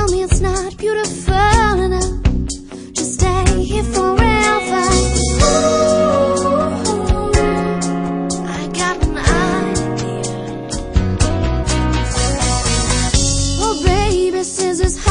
tell me it's not beautiful enough to stay here forever. Ooh, I got an idea. Oh baby, scissors